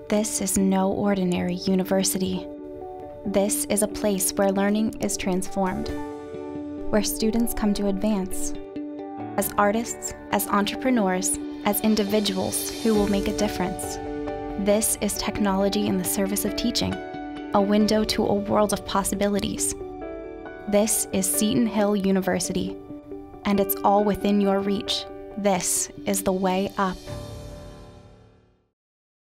This is no ordinary university. This is a place where learning is transformed, where students come to advance as artists, as entrepreneurs, as individuals who will make a difference. This is technology in the service of teaching, a window to a world of possibilities. This is Seton Hill University, and it's all within your reach. This is the way up.